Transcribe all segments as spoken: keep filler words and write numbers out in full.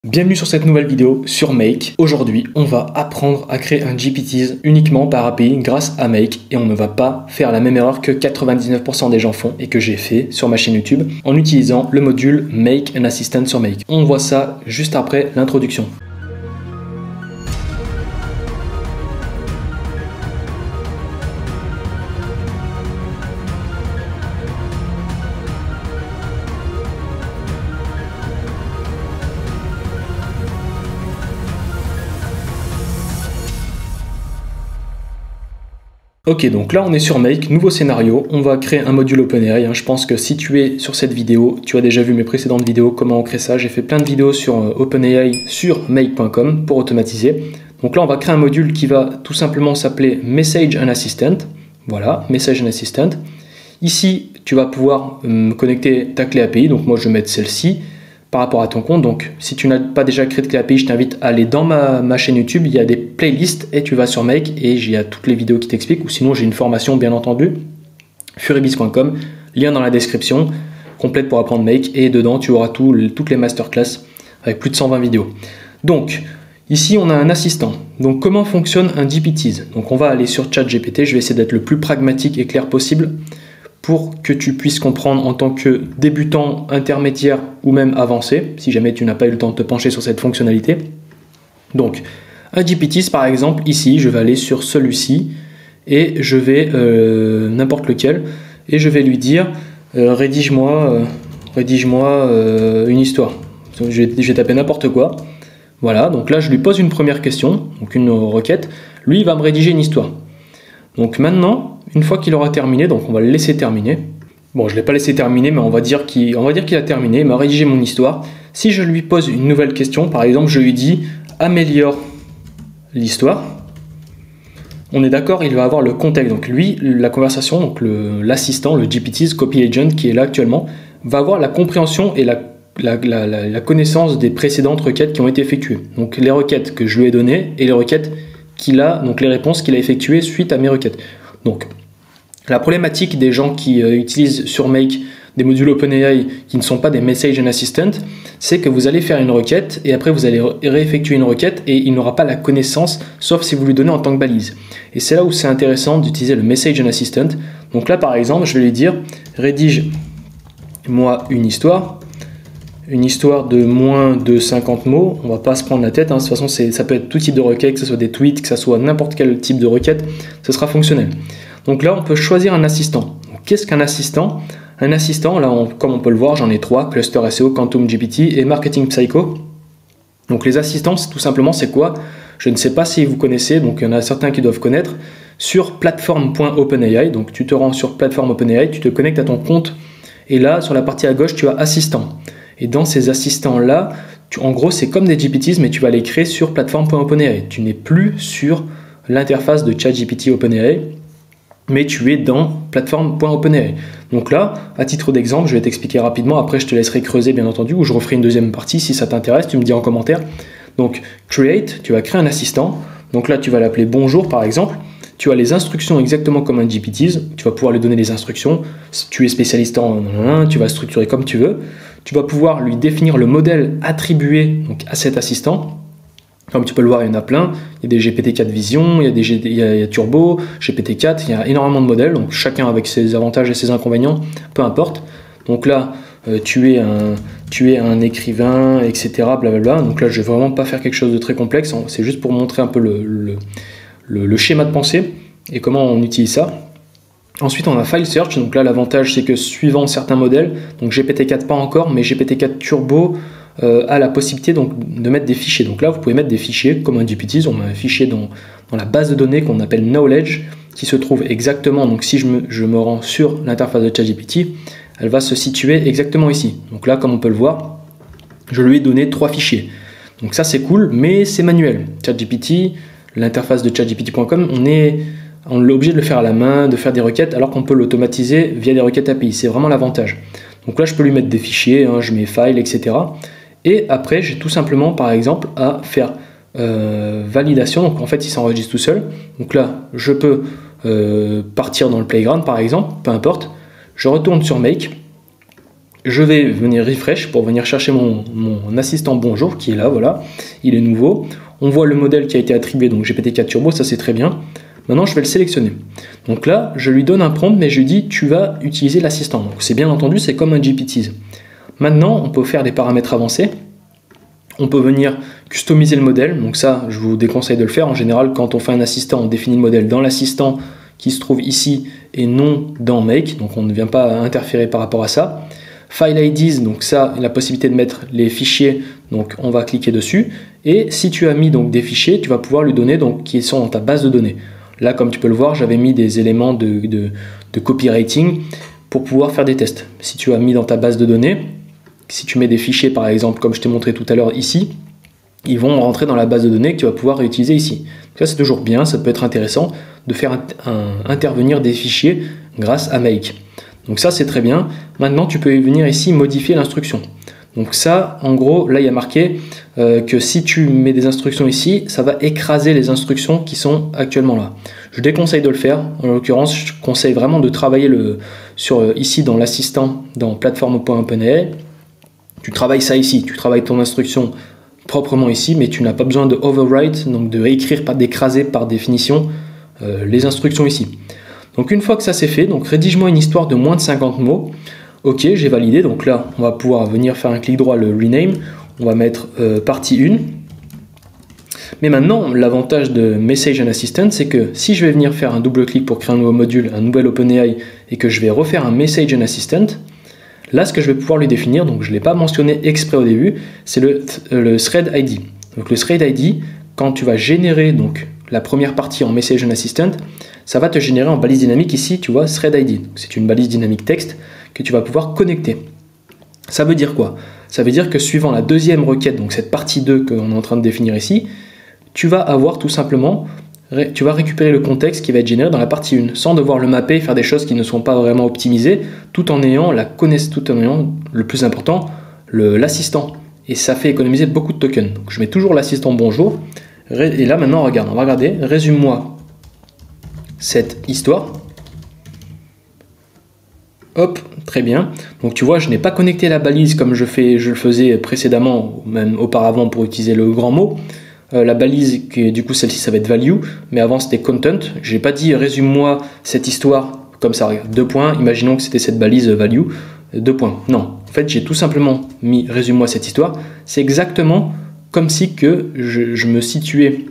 Bienvenue sur cette nouvelle vidéo sur Make. Aujourd'hui, on va apprendre à créer un G P Ts uniquement par A P I grâce à Make et on ne va pas faire la même erreur que quatre-vingt-dix-neuf pour cent des gens font et que j'ai fait sur ma chaîne YouTube en utilisant le module Make an Assistant sur Make. On voit ça juste après l'introduction. Ok, donc là on est sur Make, nouveau scénario, on va créer un module OpenAI. Hein. Je pense que si tu es sur cette vidéo, tu as déjà vu mes précédentes vidéos, comment on crée ça. J'ai fait plein de vidéos sur euh, OpenAI sur make point com pour automatiser. Donc là on va créer un module qui va tout simplement s'appeler Message and Assistant. Voilà, Message and Assistant. Ici, tu vas pouvoir euh, connecter ta clé A P I, donc moi je vais mettre celle-ci par rapport à ton compte. Donc si tu n'as pas déjà créé de clé A P I, je t'invite à aller dans ma, ma chaîne YouTube, il y a des playlists et tu vas sur Make et il y a toutes les vidéos qui t'expliquent, ou sinon j'ai une formation bien entendu, furibiz point com, lien dans la description, complète pour apprendre Make, et dedans tu auras tout, toutes les masterclass avec plus de cent vingt vidéos. Donc ici on a un assistant. Donc comment fonctionne un G P Ts? Donc on va aller sur ChatGPT, je vais essayer d'être le plus pragmatique et clair possible pour que tu puisses comprendre en tant que débutant, intermédiaire ou même avancé, si jamais tu n'as pas eu le temps de te pencher sur cette fonctionnalité. Donc, un G P Ts par exemple, ici, je vais aller sur celui-ci et je vais, euh, n'importe lequel, et je vais lui dire, euh, rédige-moi euh, rédige-moi euh, une histoire. Je vais, je vais taper n'importe quoi. Voilà, donc là, je lui pose une première question, donc une requête. Lui, il va me rédiger une histoire. Donc maintenant, une fois qu'il aura terminé, donc on va le laisser terminer. Bon, je ne l'ai pas laissé terminer, mais on va dire qu'il on va dire qu'il a terminé, il m'a rédigé mon histoire. Si je lui pose une nouvelle question, par exemple, je lui dis « améliore l'histoire », on est d'accord, il va avoir le contexte. Donc lui, la conversation, donc l'assistant, le, le G P Ts, Copy Agent, qui est là actuellement, va avoir la compréhension et la, la, la, la, la connaissance des précédentes requêtes qui ont été effectuées. Donc les requêtes que je lui ai données et les requêtes qu'il a, donc les réponses qu'il a effectuées suite à mes requêtes. Donc, la problématique des gens qui euh, utilisent sur Make des modules OpenAI qui ne sont pas des Message and Assistant, c'est que vous allez faire une requête et après vous allez ré réeffectuer une requête et il n'aura pas la connaissance, sauf si vous lui donnez en tant que balise. Et c'est là où c'est intéressant d'utiliser le Message and Assistant. Donc là, par exemple, je vais lui dire, rédige-moi une histoire. Une histoire de moins de cinquante mots, on va pas se prendre la tête, hein. De toute façon ça peut être tout type de requête, que ce soit des tweets, que ce soit n'importe quel type de requête, ce sera fonctionnel. Donc là on peut choisir un assistant. Qu'est-ce qu'un assistant? Un assistant, là on, comme on peut le voir, j'en ai trois, Cluster S E O, Quantum G P T et Marketing Psycho. Donc les assistants, tout simplement c'est quoi? Je ne sais pas si vous connaissez, donc il y en a certains qui doivent connaître, sur platform point openai, donc tu te rends sur platform openai, tu te connectes à ton compte et là sur la partie à gauche tu as assistant. Et dans ces assistants-là, en gros, c'est comme des G P Ts, mais tu vas les créer sur platform point openai. Tu n'es plus sur l'interface de ChatGPT OpenAI, mais tu es dans platform point openai. Donc là, à titre d'exemple, je vais t'expliquer rapidement. Après, je te laisserai creuser, bien entendu, ou je referai une deuxième partie si ça t'intéresse. Tu me dis en commentaire. Donc, create, tu vas créer un assistant. Donc là, tu vas l'appeler bonjour, par exemple. Tu as les instructions exactement comme un G P Ts. Tu vas pouvoir lui donner les instructions. Si tu es spécialiste en... Tu vas structurer comme tu veux. Tu vas pouvoir lui définir le modèle attribué donc, à cet assistant. Comme tu peux le voir, il y en a plein. Il y a des G P T quatre Vision, il y a des G... il y a, il y a Turbo, G P T quatre, il y a énormément de modèles, donc chacun avec ses avantages et ses inconvénients, peu importe. Donc là, euh, tu, es un, tu es un écrivain, et cetera. Blablabla. Donc là, je ne vais vraiment pas faire quelque chose de très complexe, c'est juste pour montrer un peu le, le, le, le schéma de pensée et comment on utilise ça. Ensuite, on a File Search, donc là l'avantage c'est que suivant certains modèles, donc G P T quatre pas encore, mais G P T quatre Turbo euh, a la possibilité donc, de mettre des fichiers. Donc là, vous pouvez mettre des fichiers comme un G P Ts, on a un fichier dans, dans la base de données qu'on appelle Knowledge, qui se trouve exactement, donc si je me, je me rends sur l'interface de ChatGPT, elle va se situer exactement ici. Donc là, comme on peut le voir, je lui ai donné trois fichiers. Donc ça c'est cool, mais c'est manuel. ChatGPT, l'interface de ChatGPT point com, on est... on est obligé de le faire à la main, de faire des requêtes, alors qu'on peut l'automatiser via des requêtes A P I. C'est vraiment l'avantage. Donc là, je peux lui mettre des fichiers, hein, je mets file, et cetera. Et après, j'ai tout simplement, par exemple, à faire euh, validation. Donc en fait, il s'enregistre tout seul. Donc là, je peux euh, partir dans le playground, par exemple, peu importe. Je retourne sur Make. Je vais venir refresh pour venir chercher mon, mon assistant bonjour qui est là, voilà, il est nouveau. On voit le modèle qui a été attribué, donc G P T quatre Turbo, ça c'est très bien. Maintenant, je vais le sélectionner. Donc là, je lui donne un prompt, mais je lui dis tu vas utiliser l'assistant. Donc c'est bien entendu, c'est comme un G P T. Maintenant, on peut faire des paramètres avancés. On peut venir customiser le modèle. Donc ça, je vous déconseille de le faire. En général, quand on fait un assistant, on définit le modèle dans l'assistant qui se trouve ici et non dans Make. Donc on ne vient pas interférer par rapport à ça. File I Ds, donc ça, la possibilité de mettre les fichiers. Donc on va cliquer dessus. Et si tu as mis donc des fichiers, tu vas pouvoir lui donner donc qui sont dans ta base de données. Là, comme tu peux le voir, j'avais mis des éléments de, de, de copywriting pour pouvoir faire des tests. Si tu as mis dans ta base de données, si tu mets des fichiers par exemple, comme je t'ai montré tout à l'heure ici, ils vont rentrer dans la base de données que tu vas pouvoir réutiliser ici. Donc ça, c'est toujours bien, ça peut être intéressant de faire un, un, intervenir des fichiers grâce à Make. Donc ça, c'est très bien. Maintenant, tu peux venir ici modifier l'instruction. Donc ça, en gros, là, il y a marqué euh, que si tu mets des instructions ici, ça va écraser les instructions qui sont actuellement là. Je déconseille de le faire. En l'occurrence, je conseille vraiment de travailler le, sur, euh, ici dans l'assistant, dans plateforme.openai. Tu travailles ça ici, tu travailles ton instruction proprement ici, mais tu n'as pas besoin de overwrite, donc de réécrire, pas d'écraser par définition euh, les instructions ici. Donc une fois que ça c'est fait, donc rédige-moi une histoire de moins de cinquante mots. Ok, j'ai validé, donc là on va pouvoir venir faire un clic droit, le rename, on va mettre euh, partie un. Mais maintenant, l'avantage de Message and Assistant, c'est que si je vais venir faire un double clic pour créer un nouveau module, un nouvel OpenAI, et que je vais refaire un Message and Assistant, là, ce que je vais pouvoir lui définir, donc je ne l'ai pas mentionné exprès au début, c'est le, le Thread I D. Donc le Thread I D, quand tu vas générer donc, la première partie en Message and Assistant, ça va te générer en balise dynamique ici, tu vois, Thread I D. C'est une balise dynamique texte que tu vas pouvoir connecter. Ça veut dire quoi? Ça veut dire que suivant la deuxième requête, donc cette partie deux qu'on est en train de définir ici, tu vas avoir tout simplement, tu vas récupérer le contexte qui va être généré dans la partie un, sans devoir le mapper et faire des choses qui ne sont pas vraiment optimisées, tout en ayant la connaissance, tout en ayant le plus important, l'assistant. Et ça fait économiser beaucoup de tokens. Donc je mets toujours l'assistant bonjour. Et là maintenant, regarde, on va regarder, résume-moi cette histoire. Hop, très bien. Donc tu vois, je n'ai pas connecté la balise comme je, fais, je le faisais précédemment, même auparavant pour utiliser le grand mot. Euh, la balise, qui, du coup celle-ci ça va être value, mais avant c'était content. Je n'ai pas dit résume-moi cette histoire comme ça, regarde, deux points, imaginons que c'était cette balise value, deux points. Non, en fait j'ai tout simplement mis résume-moi cette histoire. C'est exactement comme si que je, je me situais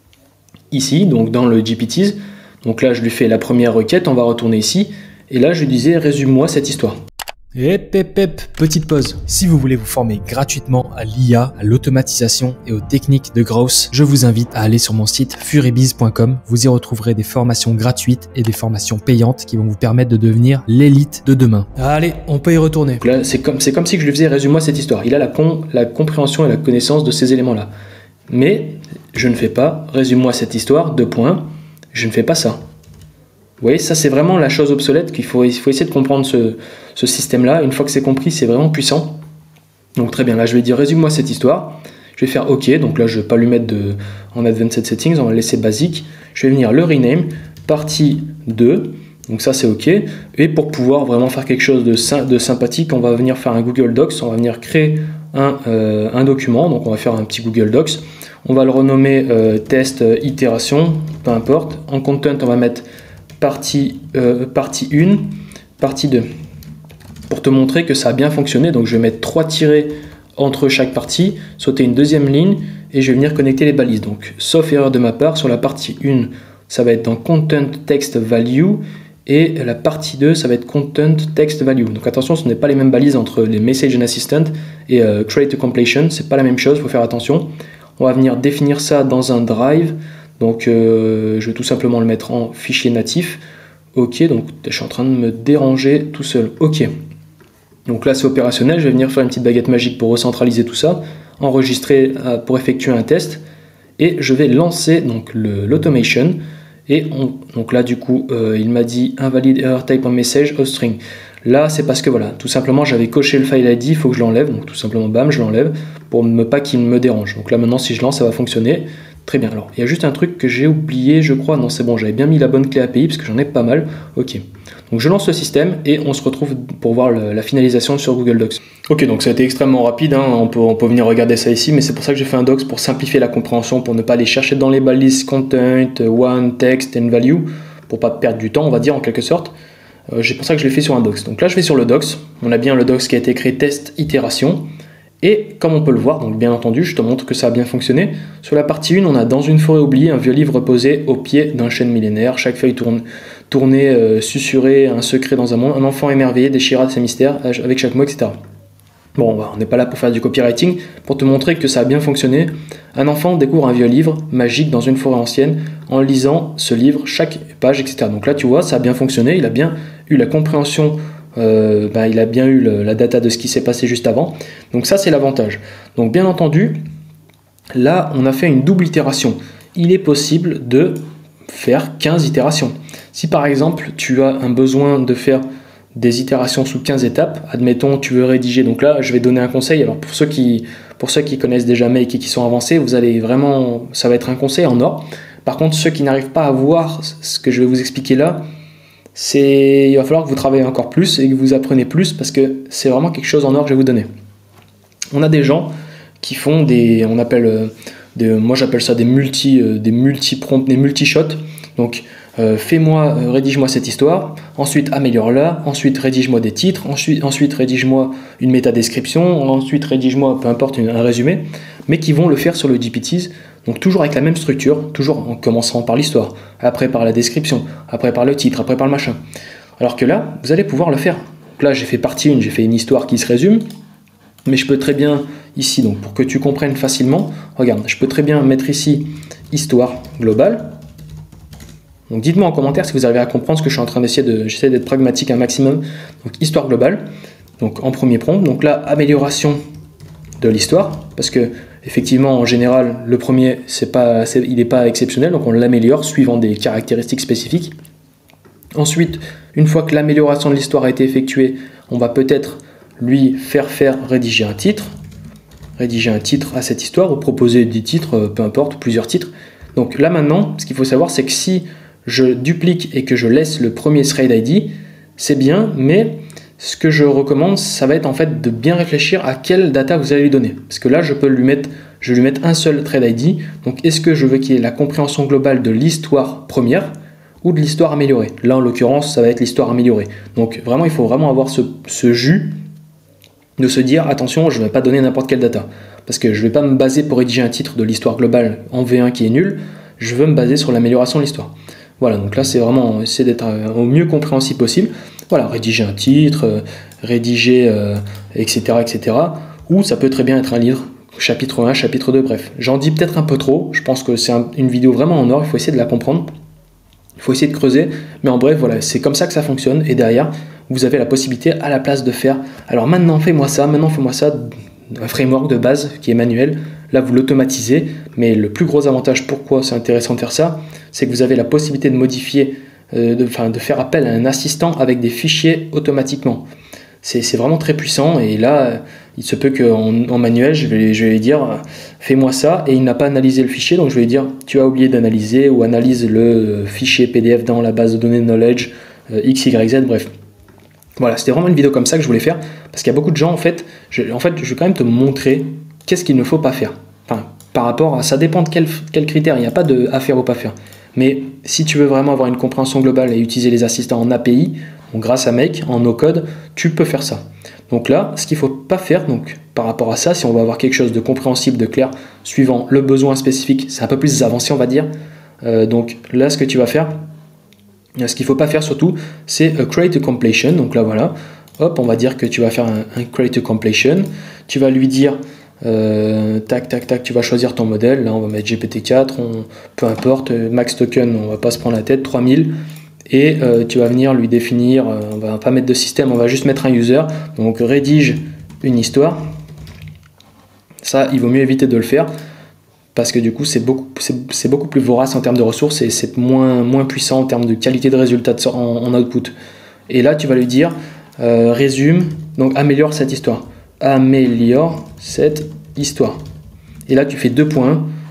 ici, donc dans le G P Ts. Donc là je lui fais la première requête, on va retourner ici, et là je lui disais résume-moi cette histoire. Hep, hep, hep, petite pause. Si vous voulez vous former gratuitement à l'I A, à l'automatisation et aux techniques de growth, je vous invite à aller sur mon site furibiz point com. Vous y retrouverez des formations gratuites et des formations payantes qui vont vous permettre de devenir l'élite de demain. Allez, on peut y retourner. Donc là, c'est comme, c'est comme si je lui faisais résume-moi cette histoire. Il a la, con, la compréhension et la connaissance de ces éléments-là. Mais je ne fais pas résume-moi cette histoire, deux points. Je ne fais pas ça. Vous voyez, ça c'est vraiment la chose obsolète qu'il faut, il faut essayer de comprendre ce, ce système-là. Une fois que c'est compris, c'est vraiment puissant. Donc très bien, là je vais dire résume-moi cette histoire. Je vais faire OK, donc là je ne vais pas lui mettre de, en Advanced Settings, on va le laisser basique. Je vais venir le rename, partie deux, donc ça c'est OK. Et pour pouvoir vraiment faire quelque chose de, de sympathique, on va venir faire un Google Docs, on va venir créer un, euh, un document, donc on va faire un petit Google Docs. On va le renommer euh, test euh, itération, peu importe. En content, on va mettre Partie, euh, partie un, partie deux. Pour te montrer que ça a bien fonctionné, donc je vais mettre trois tirets entre chaque partie, sauter une deuxième ligne et je vais venir connecter les balises. Donc, sauf erreur de ma part, sur la partie un, ça va être dans Content Text Value et la partie deux, ça va être Content Text Value. Donc attention, ce n'est pas les mêmes balises entre les Message and Assistant et euh, Create a Completion, c'est pas la même chose, il faut faire attention. On va venir définir ça dans un drive. Donc euh, je vais tout simplement le mettre en fichier natif. Ok, donc je suis en train de me déranger tout seul. Ok, donc là c'est opérationnel. Je vais venir faire une petite baguette magique pour recentraliser tout ça, enregistrer euh, pour effectuer un test, et je vais lancer donc l'automation. Et on, donc là du coup euh, il m'a dit invalid error type on message of string. Là c'est parce que voilà, tout simplement j'avais coché le file I D, il faut que je l'enlève. Donc tout simplement bam, je l'enlève pour ne pas qu'il me dérange. Donc là maintenant si je lance, ça va fonctionner. Très bien. Alors, il y a juste un truc que j'ai oublié, je crois. Non, c'est bon, j'avais bien mis la bonne clé A P I parce que j'en ai pas mal. Ok. Donc, je lance le système et on se retrouve pour voir le, la finalisation sur Google Docs. Ok, donc ça a été extrêmement rapide. Hein. On peut, on peut venir regarder ça ici, mais c'est pour ça que j'ai fait un Docs pour simplifier la compréhension, pour ne pas aller chercher dans les balises content, one, text and value, pour pas perdre du temps, on va dire en quelque sorte. Euh, c'est pour ça que je l'ai fait sur un Docs. Donc là, je vais sur le Docs. On a bien le Docs qui a été créé test itération. Et comme on peut le voir, donc bien entendu, je te montre que ça a bien fonctionné. Sur la partie un, on a dans une forêt oubliée un vieux livre posé au pied d'un chêne millénaire. Chaque feuille tourne, tournée, euh, susurrée, un secret dans un monde. Un enfant émerveillé déchira ses mystères avec chaque mot, et cetera. Bon, on n'est pas là pour faire du copywriting, pour te montrer que ça a bien fonctionné. Un enfant découvre un vieux livre magique dans une forêt ancienne en lisant ce livre, chaque page, et cetera. Donc là, tu vois, ça a bien fonctionné. Il a bien eu la compréhension. Euh, ben, il a bien eu le, la data de ce qui s'est passé juste avant. Donc ça, c'est l'avantage. Donc bien entendu, là, on a fait une double itération. Il est possible de faire quinze itérations. Si par exemple, tu as un besoin de faire des itérations sous quinze étapes, admettons, tu veux rédiger. Donc là, je vais donner un conseil. Alors pour ceux qui, pour ceux qui connaissent déjà Make et qui sont avancés, vous allez vraiment, ça va être un conseil en or. Par contre, ceux qui n'arrivent pas à voir ce que je vais vous expliquer là, c'est, il va falloir que vous travaillez encore plus et que vous apprenez plus parce que c'est vraiment quelque chose en or que je vais vous donner. On a des gens qui font des, on appelle, des, moi j'appelle ça des multi, des multi-prompts, des multi-shots. Donc, euh, fais-moi, euh, rédige-moi cette histoire, ensuite améliore-la, ensuite rédige-moi des titres, ensuite, ensuite rédige-moi une métadescription, ensuite rédige-moi, peu importe, une, un résumé, mais qui vont le faire sur le G P Ts. Donc toujours avec la même structure, toujours en commençant par l'histoire, après par la description, après par le titre, après par le machin. Alors que là, vous allez pouvoir le faire. Donc là, j'ai fait partie une, j'ai fait une histoire qui se résume, mais je peux très bien, ici, donc pour que tu comprennes facilement, regarde, je peux très bien mettre ici histoire globale. Donc dites-moi en commentaire si vous arrivez à comprendre ce que je suis en train d'essayer de, j'essaie d'être pragmatique un maximum. Donc histoire globale, donc en premier prompt, donc là, amélioration de l'histoire, parce que effectivement, en général, le premier, c'est pas, c'est, il n'est pas exceptionnel, donc on l'améliore suivant des caractéristiques spécifiques. Ensuite, une fois que l'amélioration de l'histoire a été effectuée, on va peut-être lui faire faire rédiger un titre, rédiger un titre à cette histoire, ou proposer des titres, peu importe, plusieurs titres. Donc là maintenant, ce qu'il faut savoir, c'est que si je duplique et que je laisse le premier thread I D, c'est bien, mais ce que je recommande, ça va être en fait de bien réfléchir à quelle data vous allez lui donner. Parce que là, je peux lui mettre, je vais lui mettre un seul thread I D. Donc, est-ce que je veux qu'il y ait la compréhension globale de l'histoire première ou de l'histoire améliorée? Là, en l'occurrence, ça va être l'histoire améliorée. Donc, vraiment, il faut vraiment avoir ce, ce jus de se dire, attention, je ne vais pas donner n'importe quelle data. Parce que je ne vais pas me baser pour rédiger un titre de l'histoire globale en V un qui est nul. Je veux me baser sur l'amélioration de l'histoire. Voilà, donc là, c'est vraiment essayer d'être au mieux compréhensible possible. Voilà, rédiger un titre, euh, rédiger, euh, et cetera, et cetera. Ou ça peut très bien être un livre, chapitre un, chapitre deux, bref. J'en dis peut-être un peu trop, je pense que c'est un, une vidéo vraiment en or, il faut essayer de la comprendre. Il faut essayer de creuser, mais en bref, voilà, c'est comme ça que ça fonctionne. Et derrière, vous avez la possibilité à la place de faire, alors maintenant fais-moi ça, maintenant fais-moi ça, un framework de base qui est manuel. Là, vous l'automatisez, mais le plus gros avantage, pourquoi c'est intéressant de faire ça, c'est que vous avez la possibilité de modifier, euh, de, enfin, de faire appel à un assistant avec des fichiers automatiquement. C'est, c'est vraiment très puissant, et là, il se peut qu'en en manuel, je vais, je vais lui dire, fais-moi ça, et il n'a pas analysé le fichier, donc je vais lui dire, tu as oublié d'analyser, ou analyse le fichier P D F dans la base de données de knowledge, euh, X, Y, Z, bref. Voilà, c'était vraiment une vidéo comme ça que je voulais faire, parce qu'il y a beaucoup de gens, en fait, je, en fait, je vais quand même te montrer qu'est-ce qu'il ne faut pas faire. Enfin, par rapport à, ça dépend de quels quel critères, il n'y a pas de à faire ou pas faire. Mais si tu veux vraiment avoir une compréhension globale et utiliser les assistants en A P I, donc grâce à Make, en no-code, tu peux faire ça. Donc là, ce qu'il ne faut pas faire, donc par rapport à ça, si on va avoir quelque chose de compréhensible, de clair, suivant le besoin spécifique, c'est un peu plus avancé, on va dire. Euh, donc là, ce que tu vas faire, ce qu'il ne faut pas faire surtout, c'est create a completion. Donc là, voilà, hop, on va dire que tu vas faire un, un create a completion. Tu vas lui dire, euh, tac, tac, tac, tu vas choisir ton modèle. Là, on va mettre G P T quatre, on, peu importe, max token, on va pas se prendre la tête, trois mille. Et euh, tu vas venir lui définir, euh, on va pas mettre de système, on va juste mettre un user. Donc rédige une histoire. Ça, il vaut mieux éviter de le faire, parce que du coup, c'est beaucoup, c'est, c'est beaucoup plus vorace en termes de ressources et c'est moins, moins puissant en termes de qualité de résultat de, en, en output. Et là, tu vas lui dire, euh, résume, donc améliore cette histoire. Améliore cette histoire. Et là, tu fais deux points,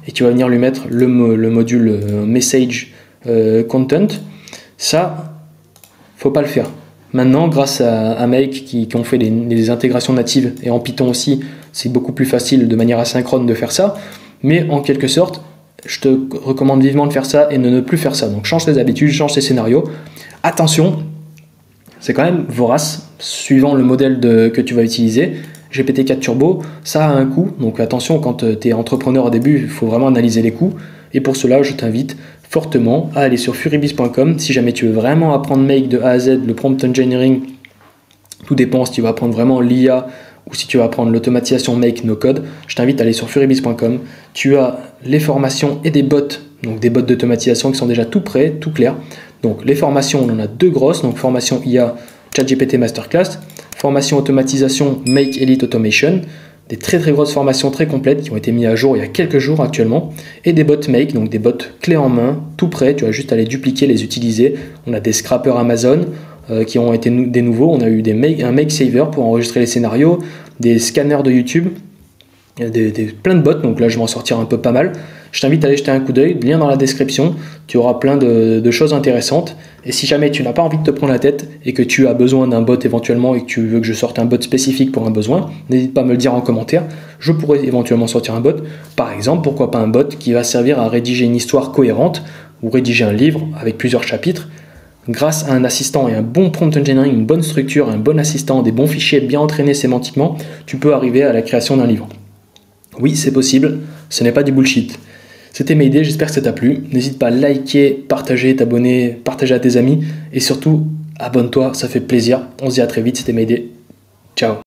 et tu vas venir lui mettre le, le module euh, message euh, content. Ça, faut pas le faire. Maintenant, grâce à, à Make qui, qui ont fait les, les intégrations natives et en Python aussi, c'est beaucoup plus facile de manière asynchrone de faire ça. Mais en quelque sorte, je te recommande vivement de faire ça et de ne plus faire ça. Donc change tes habitudes, change tes scénarios. Attention, c'est quand même vorace, suivant le modèle de, que tu vas utiliser. G P T quatre Turbo, ça a un coût. Donc attention, quand tu es entrepreneur au début, il faut vraiment analyser les coûts. Et pour cela, je t'invite fortement à aller sur furibiz point com si jamais tu veux vraiment apprendre Make de A à Z, le prompt engineering. Tout dépend si tu vas apprendre vraiment l'I A ou si tu vas apprendre l'automatisation Make no code. Je t'invite à aller sur furibiz point com. Tu as les formations et des bots, donc des bots d'automatisation qui sont déjà tout prêts, tout clairs. Donc les formations, on en a deux grosses, donc formation I A ChatGPT Masterclass, formation automatisation Make Elite Automation, des très très grosses formations très complètes qui ont été mises à jour il y a quelques jours actuellement, et des bots Make, donc des bots clés en main, tout prêts, tu vas juste à les dupliquer, les utiliser. On a des scrappers Amazon euh, qui ont été nou- des nouveaux, on a eu des make, un Make Saver pour enregistrer les scénarios, des scanners de YouTube, des, des, plein de bots, donc là je vais en sortir un peu pas mal. Je t'invite à aller jeter un coup d'œil, lien dans la description, tu auras plein de, de choses intéressantes. Et si jamais tu n'as pas envie de te prendre la tête et que tu as besoin d'un bot éventuellement et que tu veux que je sorte un bot spécifique pour un besoin, n'hésite pas à me le dire en commentaire, je pourrais éventuellement sortir un bot. Par exemple, pourquoi pas un bot qui va servir à rédiger une histoire cohérente ou rédiger un livre avec plusieurs chapitres. Grâce à un assistant et un bon prompt engineering, une bonne structure, un bon assistant, des bons fichiers bien entraînés sémantiquement, tu peux arriver à la création d'un livre. Oui, c'est possible, ce n'est pas du bullshit. C'était mes idées, j'espère que ça t'a plu. N'hésite pas à liker, partager, t'abonner, partager à tes amis et surtout, abonne-toi, ça fait plaisir. On se dit à très vite, c'était mes idées. Ciao.